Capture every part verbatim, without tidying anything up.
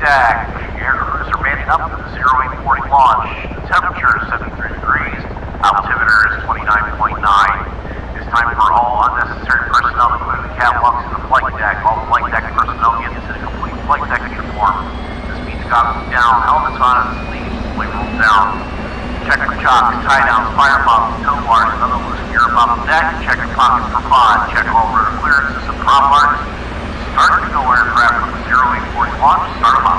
deck. Air crews are manning up for the zero eight forty launch. The temperature is seventy-three degrees. Altimeter is twenty-nine point nine. It's time for all unnecessary personnel to clear the catwalks and the flight deck. All flight deck personnel get into the complete flight deck uniform. This means goggles down, helmets on, and sleeves fully rolled down. Check for chocks, tie downs, fire bombs, tow bars, and other loose gear above the deck. Check your pockets for pod. Check all rotor clearances and prop marks. Start to go aircraft from the zero eight forty launch. Start them up.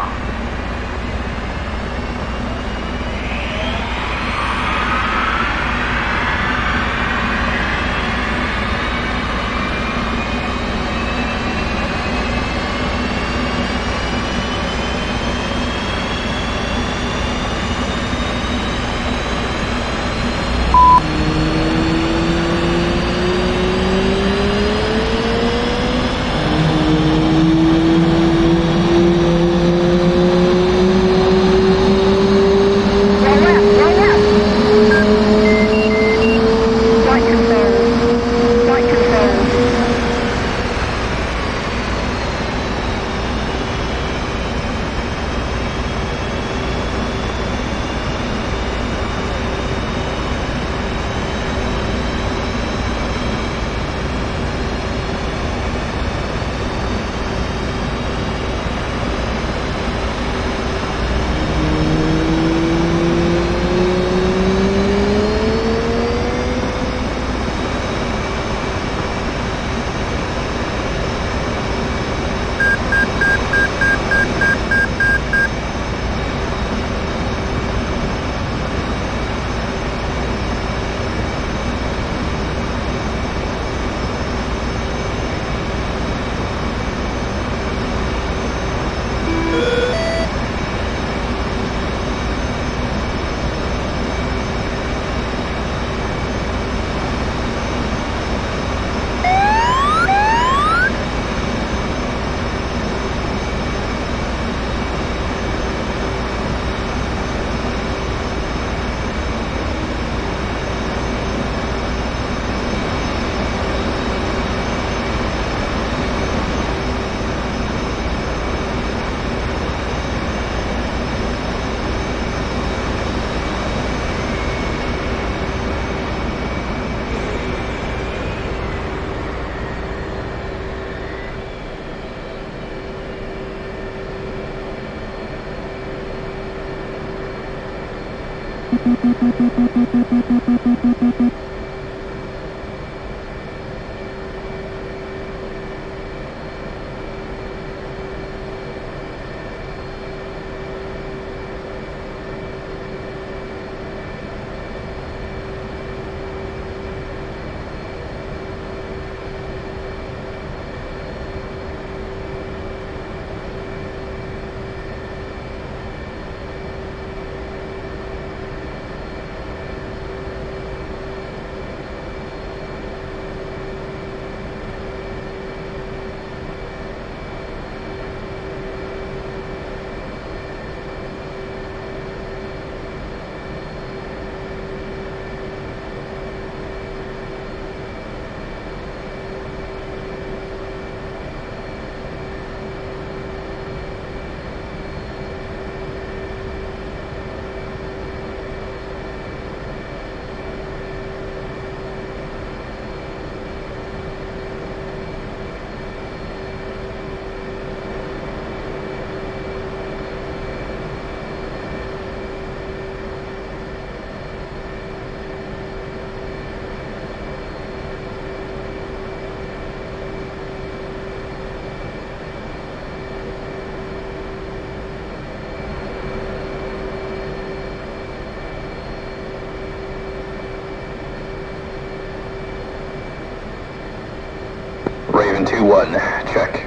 Raven two one, check.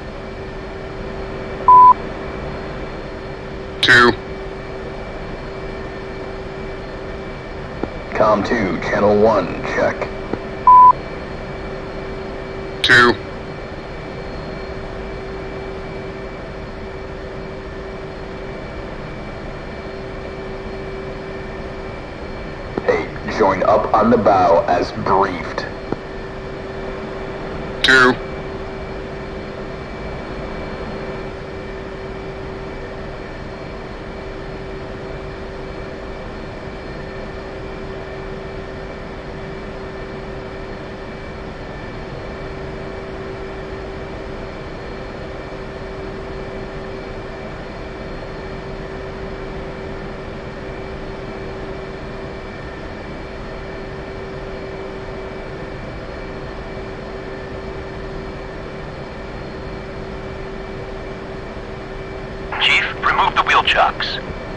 Two. Com two, channel one, check. Two. Hey, join up on the bow as briefed. Two. Remove the wheel chocks.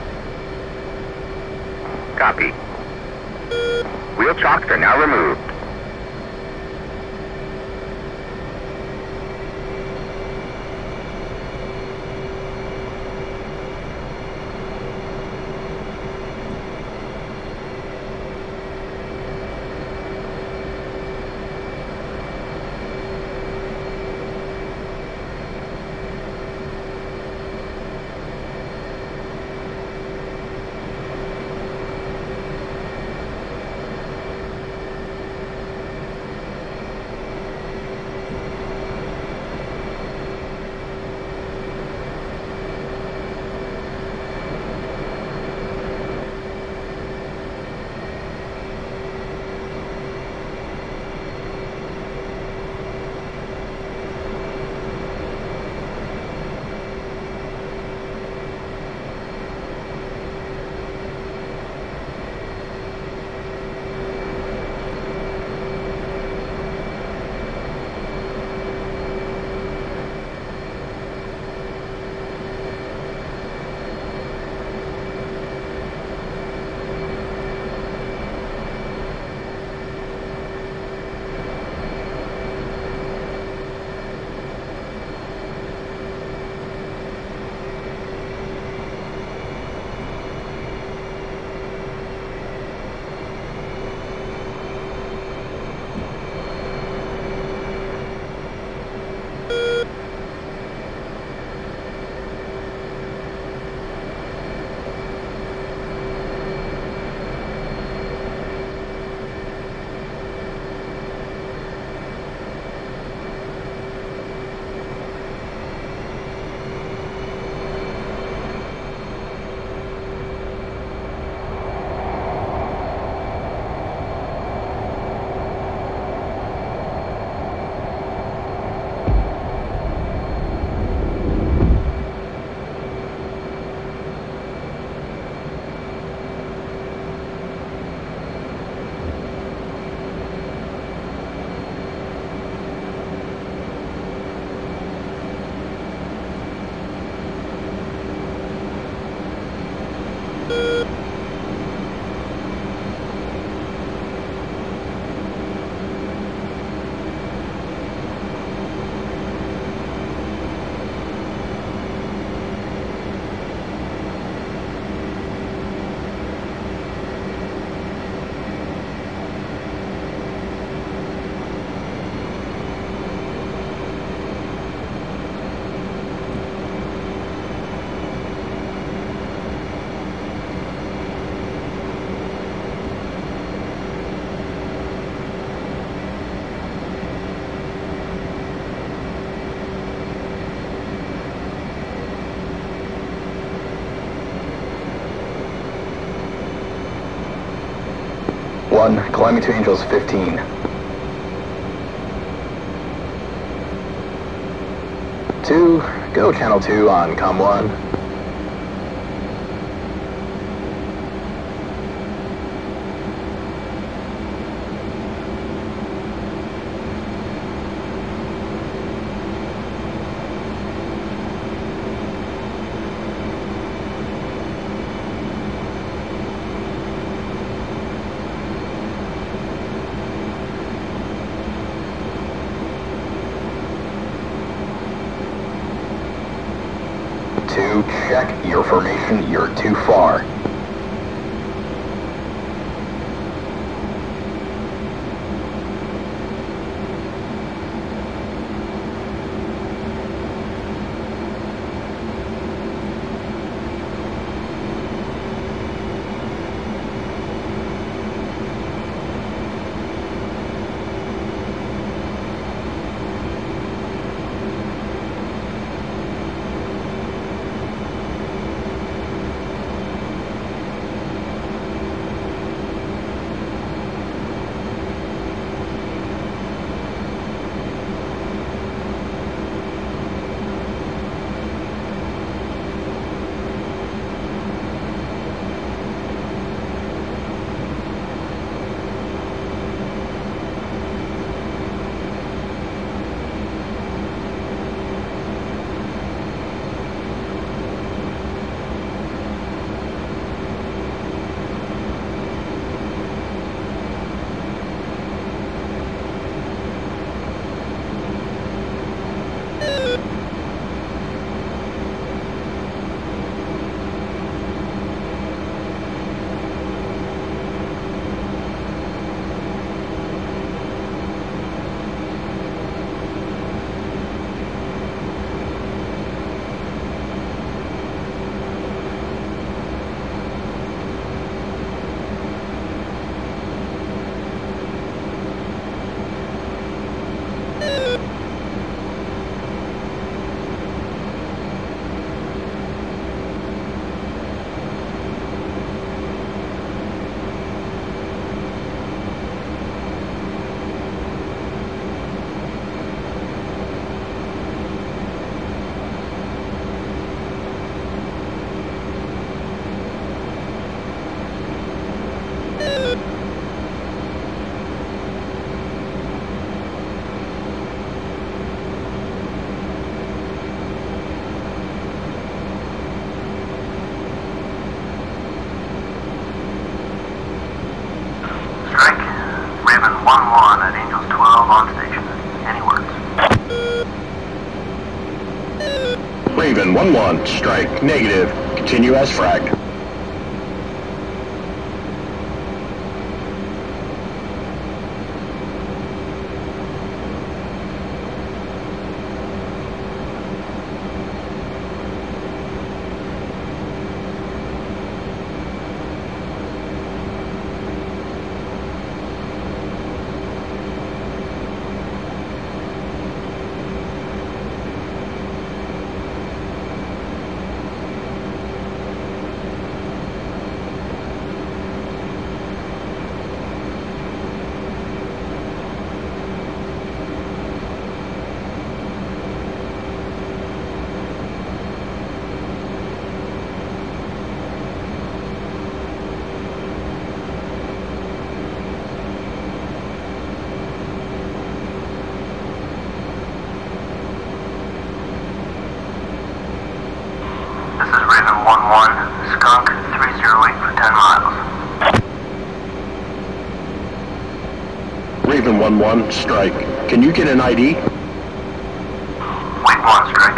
Copy. Wheel chocks are now removed. One, climbing to Angels fifteen. Two, go channel two on com one. Two, check your formation, you're too far. one one, strike, negative. Continue as fragged. This is Raven one one, Skunk three zero eight for ten miles. Raven one one, strike. Can you get an I D? Wait one, strike.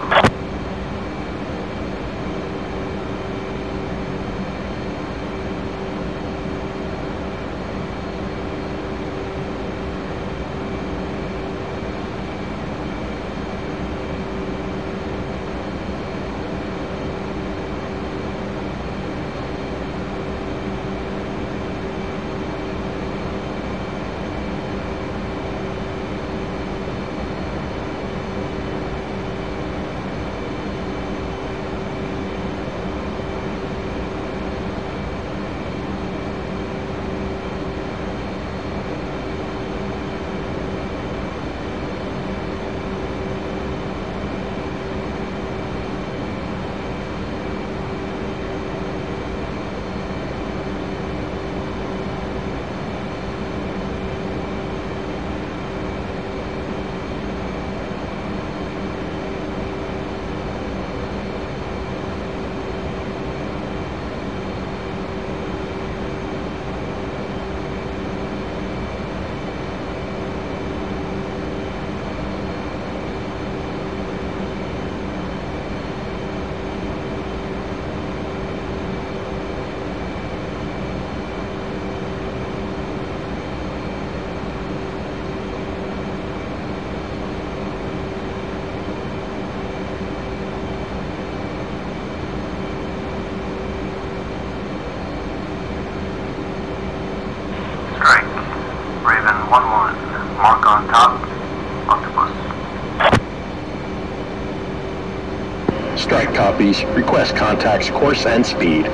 Raven one one, mark on top, Octopus. Strike copies. Request contacts, course and speed.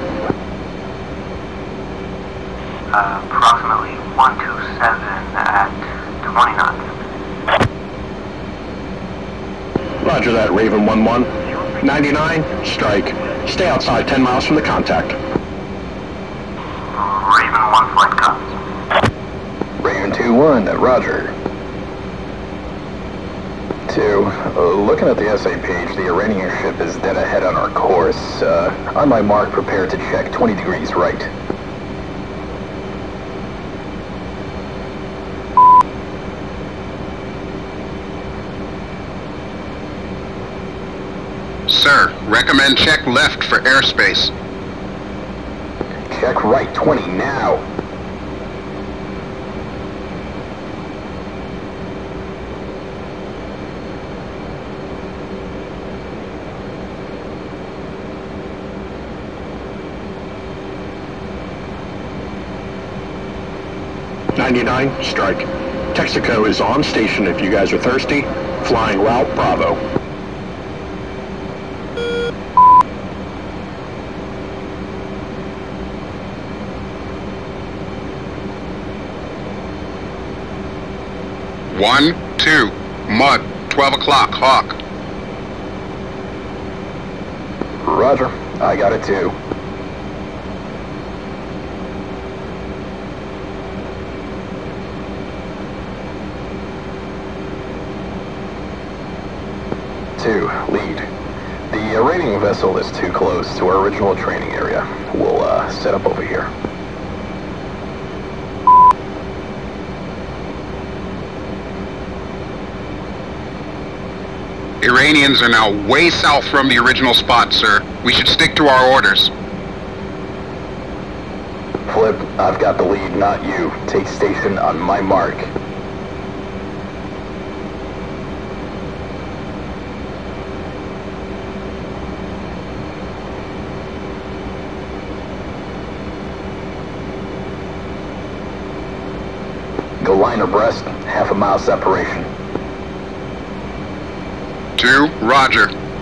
Uh, approximately one two seven at twenty knots. Roger that, Raven one one. ninety-nine, strike. Stay outside ten miles from the contact. Raven one flight cops. Raven two one, roger. two, uh, looking at the S A page, the Iranian ship is dead ahead on our course. Uh, on my mark, prepare to check twenty degrees right. Sir, recommend check left for airspace. Check right twenty now. ninety-nine, strike. Texaco is on station if you guys are thirsty. Flying route Bravo. One, two, Mud, twelve o'clock, Hawk. Roger, I got it too. Two, lead. The uh, raiding vessel is too close to our original training area. We'll uh, set up over here. Iranians are now way south from the original spot, sir. We should stick to our orders. Flip, I've got the lead, not you. Take station on my mark. Go line abreast, half a mile separation. Two, roger.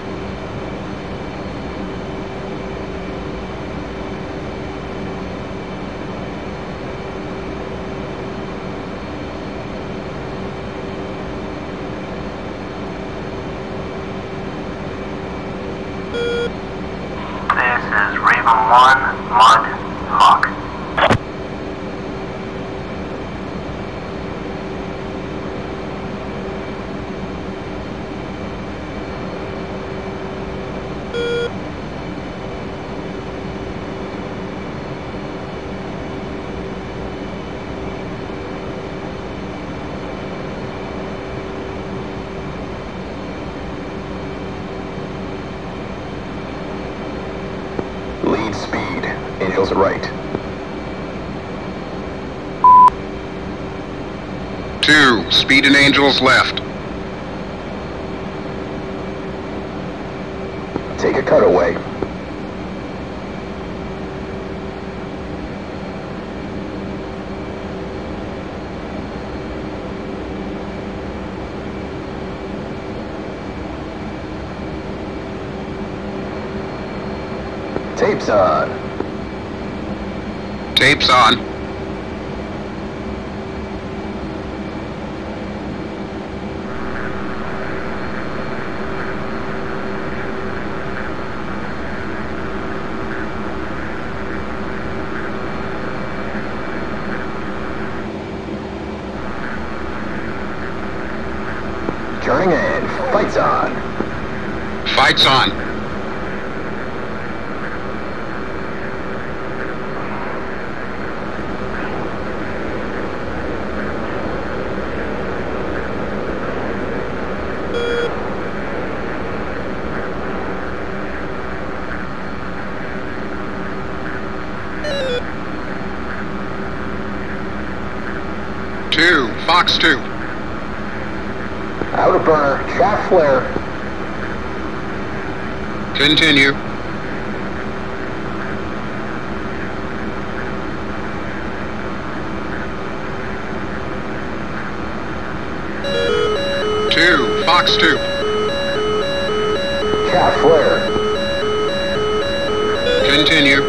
This is Raven one, Mud, Hawk. Lead speed, Angels right. Two, speed and Angels left. Take a cutaway. Tape's on. Tape's on. Turning in. Fight's on. Fight's on. Two, Fox two. Outer burner, shaft flare. Continue. Two, Fox two. Shaft flare. Continue.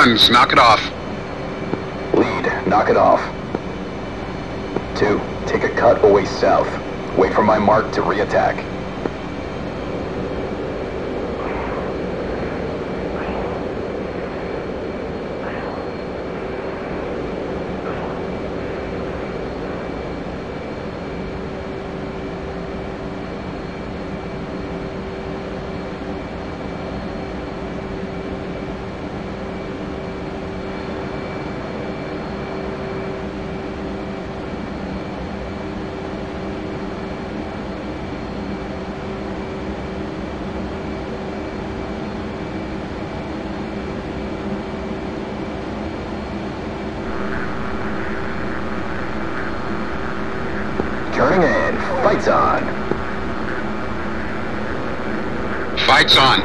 Guns, knock it off. Lead, knock it off. Two, take a cut away south. Wait for my mark to re-attack. Turning in. Fights on. Fights on.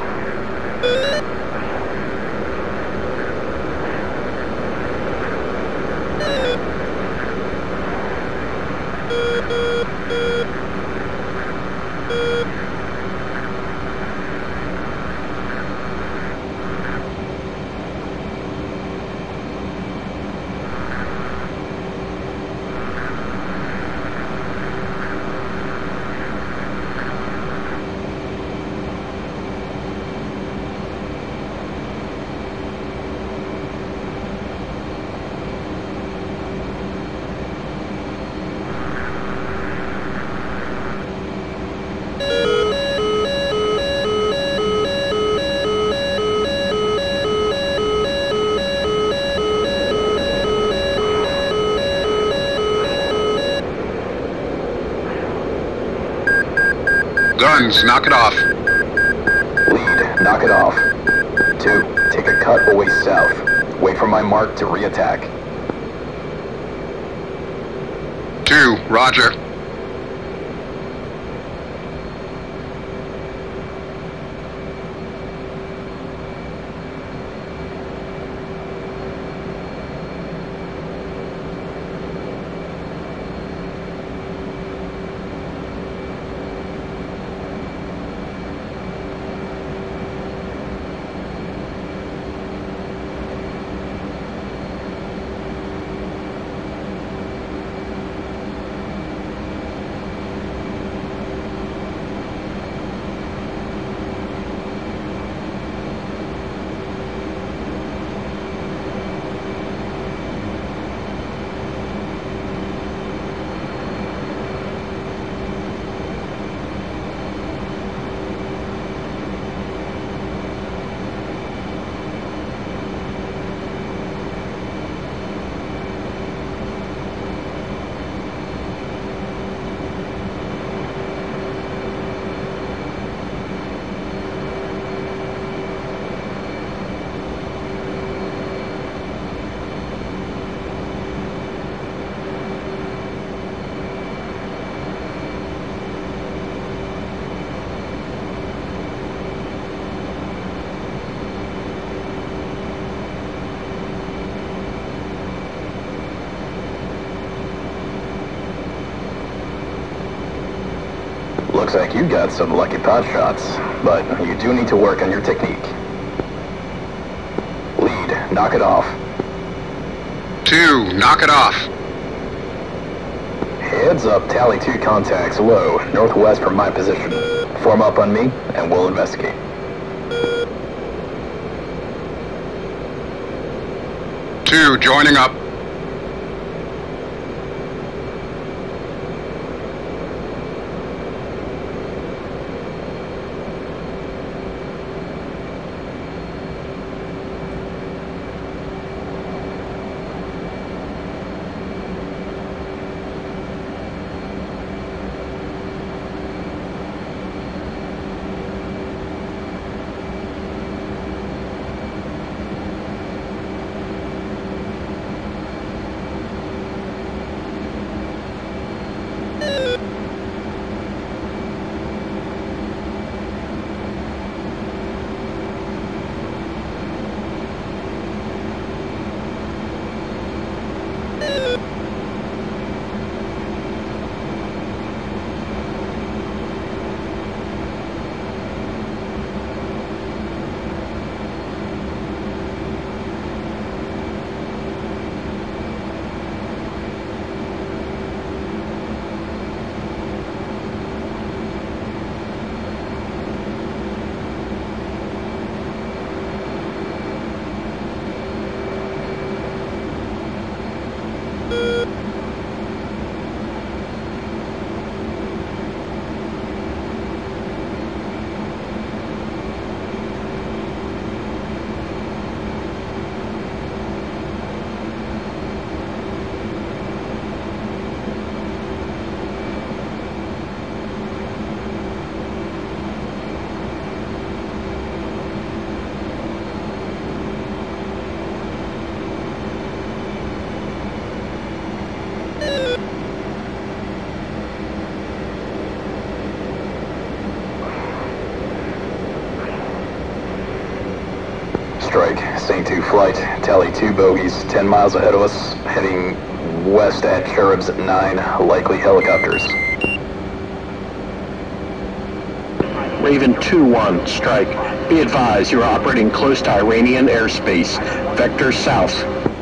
Guns, knock it off. Lead, knock it off. Two, take a cut away south. Wait for my mark to re-attack. Two, roger. Looks like you got some lucky pot shots, but you do need to work on your technique. Lead, knock it off. Two, knock it off. Heads up, tally two contacts low, northwest from my position. Form up on me, and we'll investigate. Two, joining up. Strike. Saint two flight. Tally two bogies, ten miles ahead of us, heading west at Cherubs nine, likely helicopters. Raven two one, strike. Be advised, you are operating close to Iranian airspace. Vector south.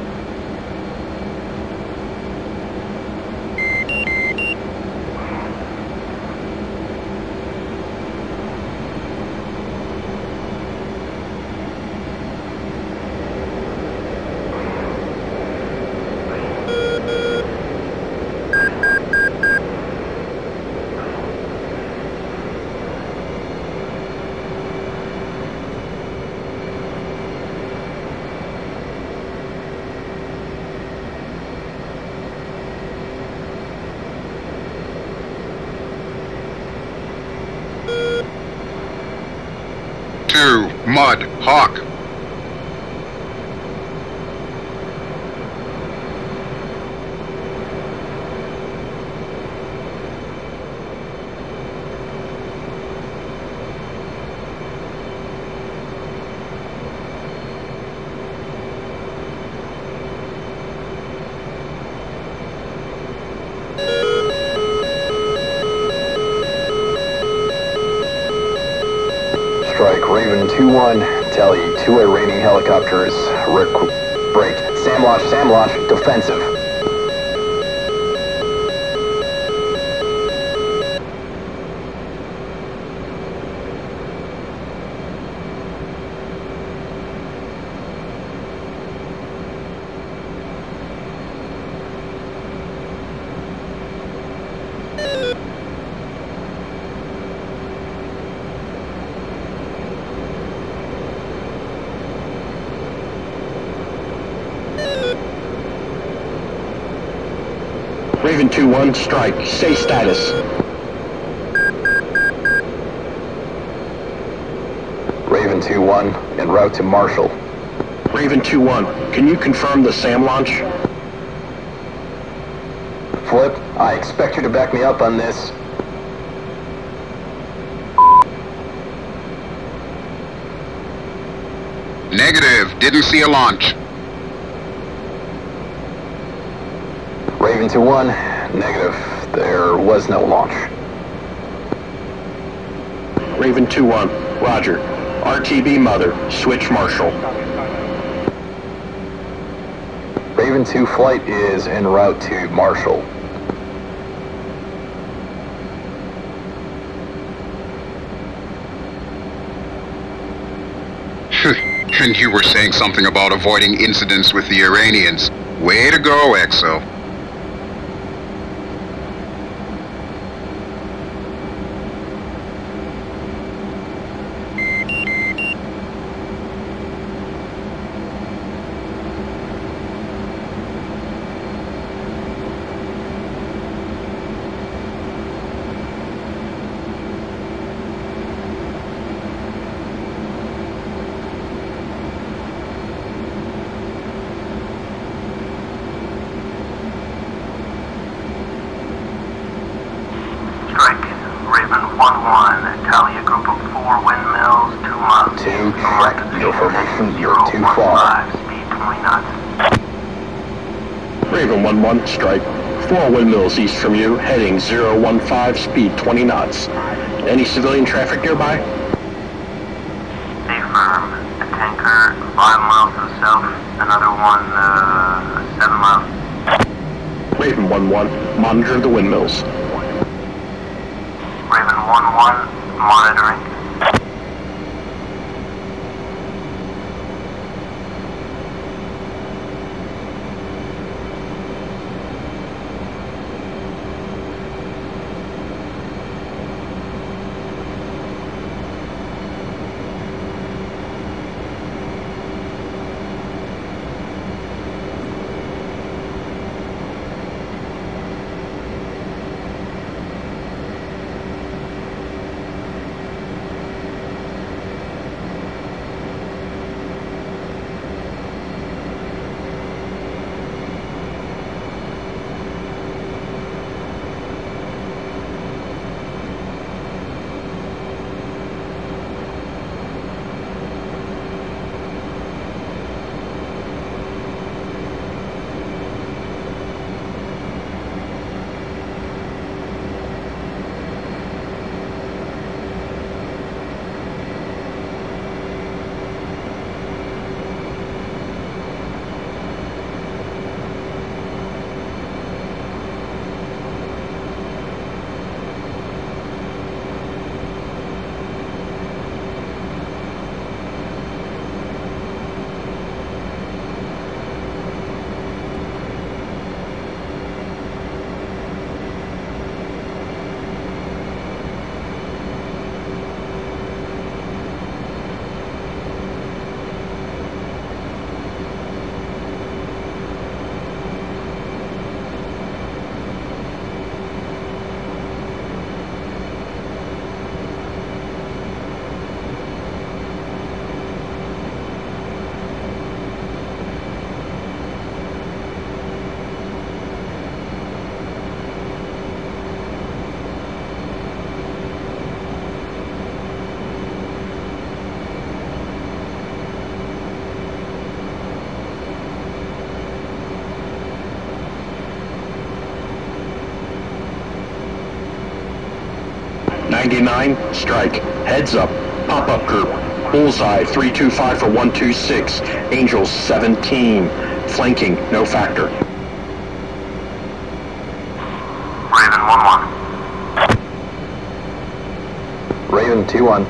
Two, Mud, Hawk. Strike, Raven two one, tally two Iranian helicopters, Rec- break, Sam launch, Sam launch, defensive. Raven two one, strike. Say status. Raven two one, en route to Marshall. Raven two one, can you confirm the SAM launch? Flip, I expect you to back me up on this. Negative, didn't see a launch. Raven two one, negative. There was no launch. Raven two one, roger. R T B Mother, switch Marshall. Raven two flight is en route to Marshall. And you were saying something about avoiding incidents with the Iranians. Way to go, Exo. Two, check your formation, you're too far. Raven one one, strike. Four windmills east from you, heading zero one five, speed twenty knots. Any civilian traffic nearby? Stay firm. A tanker five miles to the south, another one uh, seven miles. Raven one one, monitor the windmills. Raven one one, monitoring. ninety-nine, strike. Heads up. Pop-up group. Bullseye three two five for one two six. Angels seventeen. Flanking, no factor. Raven one one. Raven two one.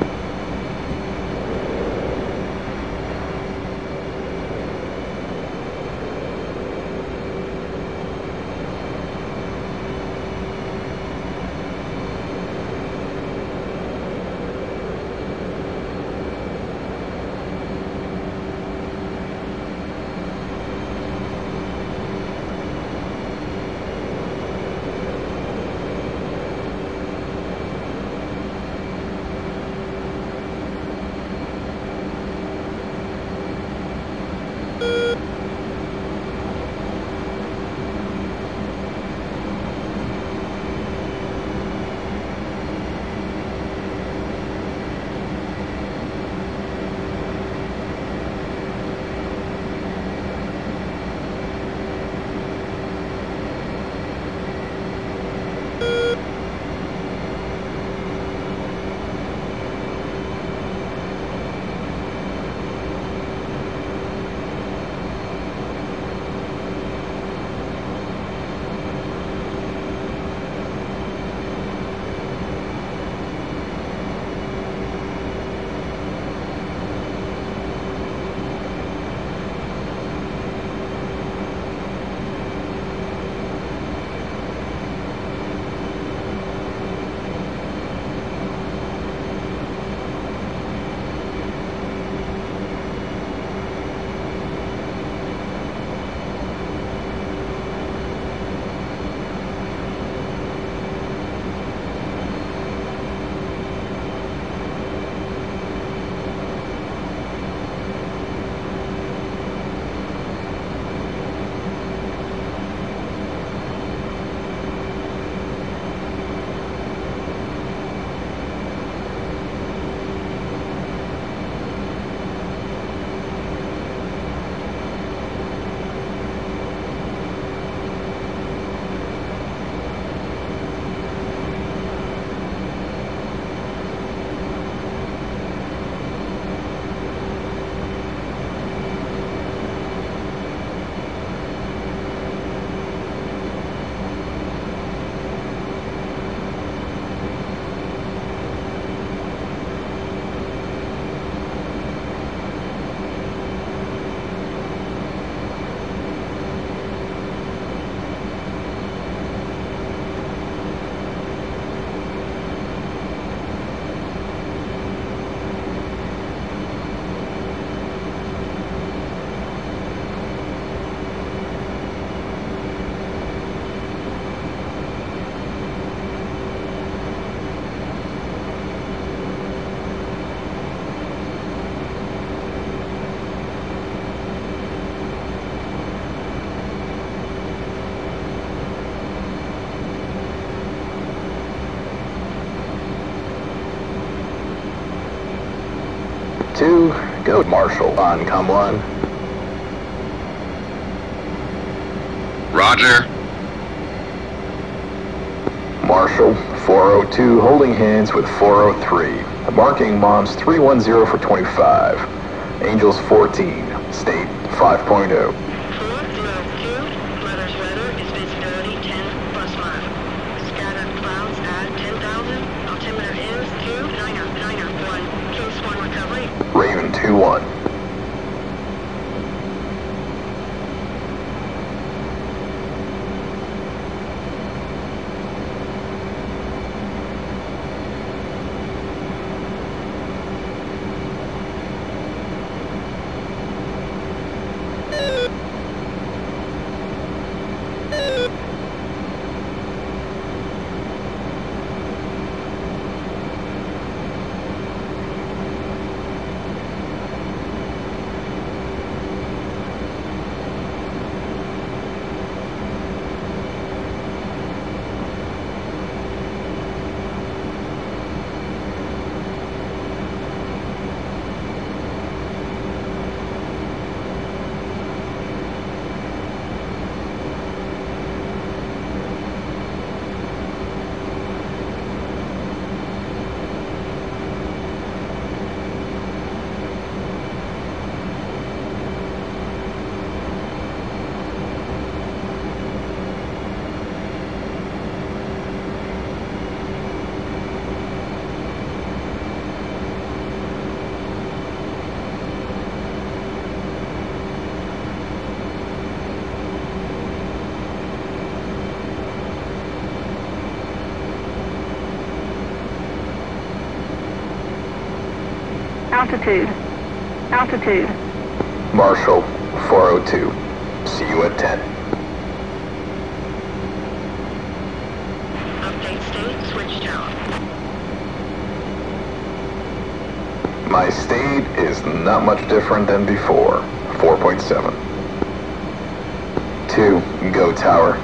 Two, go Marshall on com one. Roger. Marshall, four oh two, holding hands with four oh three. Marking Moms three one zero for twenty-five. Angels fourteen, state five point oh. Raven two one. Altitude. Altitude. Marshall, four oh two. See you at ten. Update state switched out. My state is not much different than before. four point seven. two, go tower.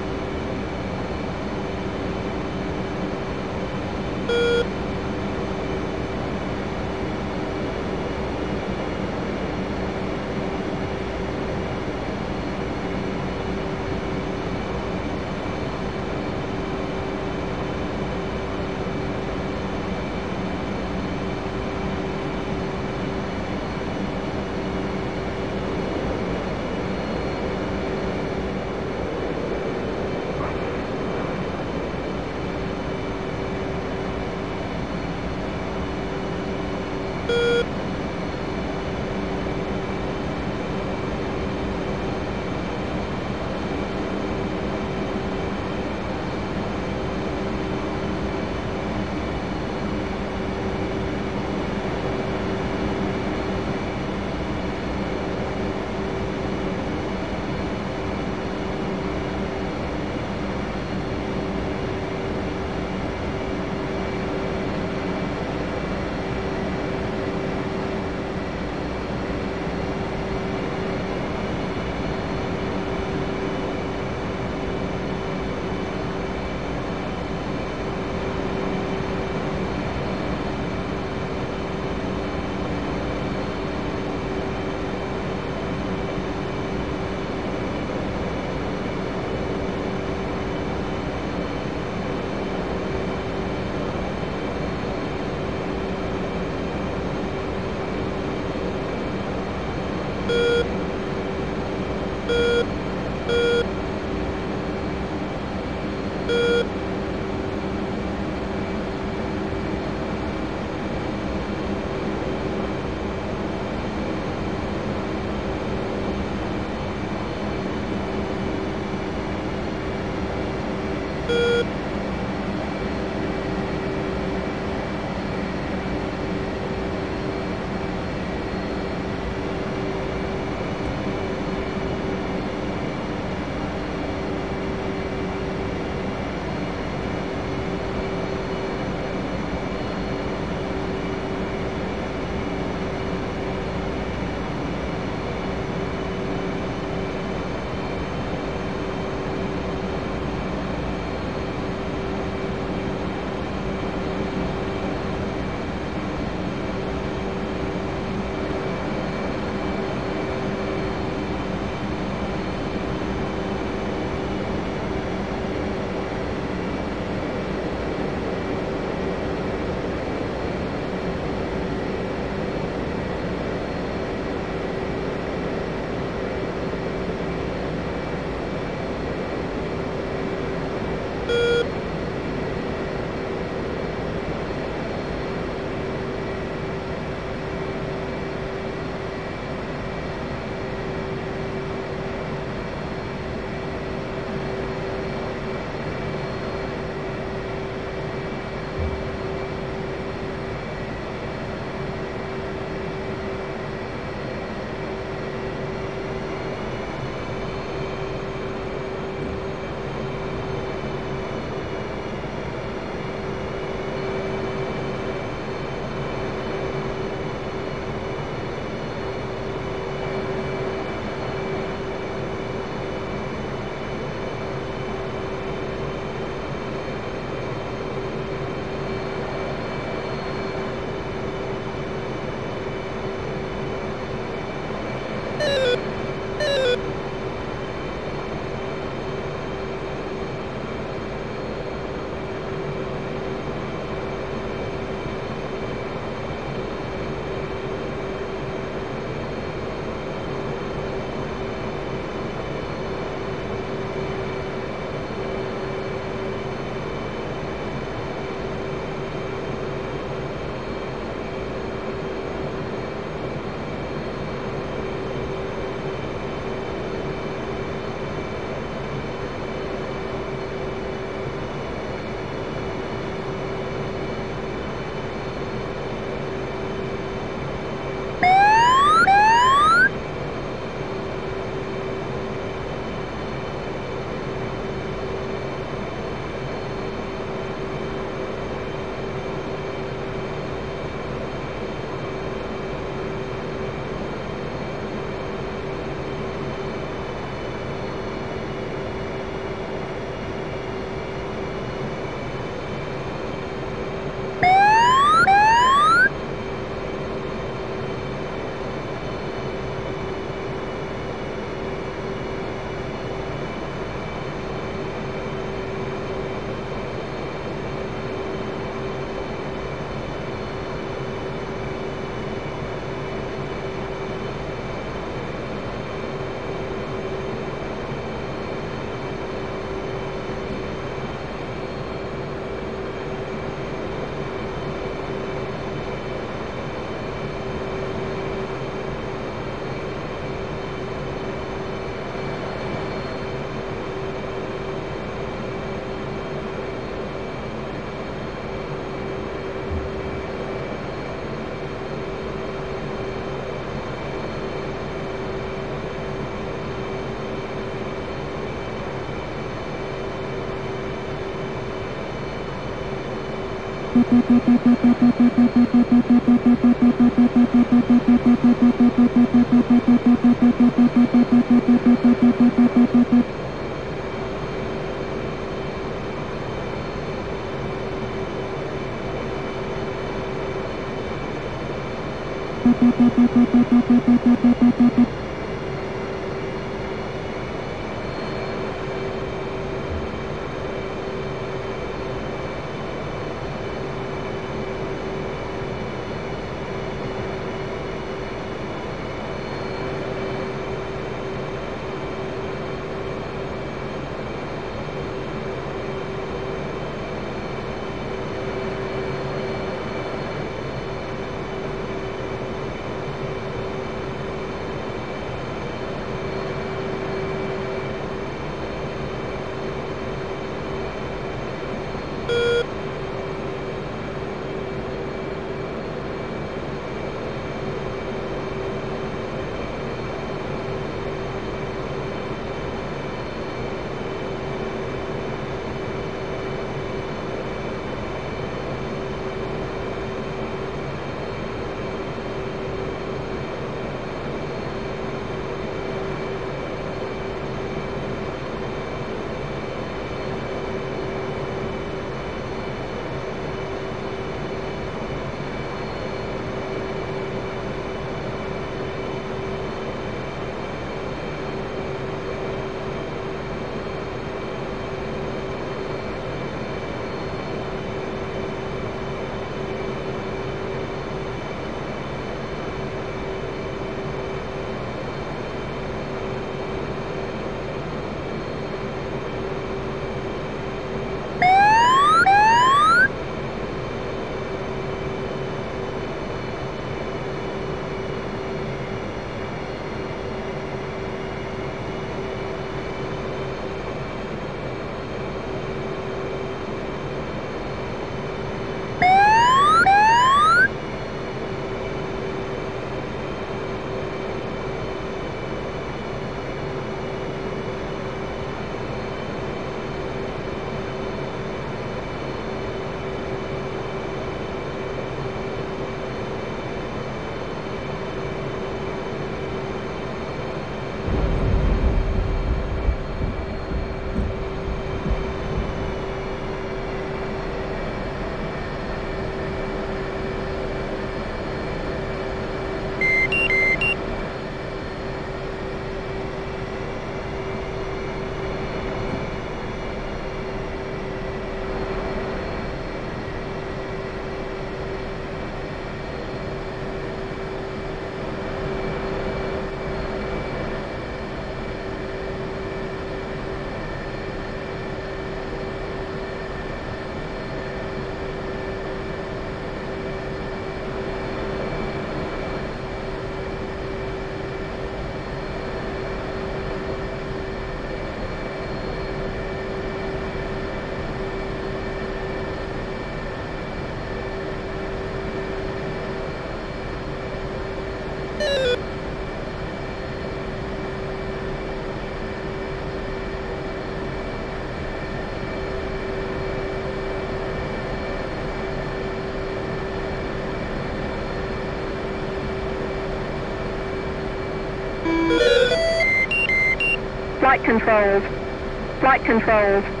Flight controls. Flight controls.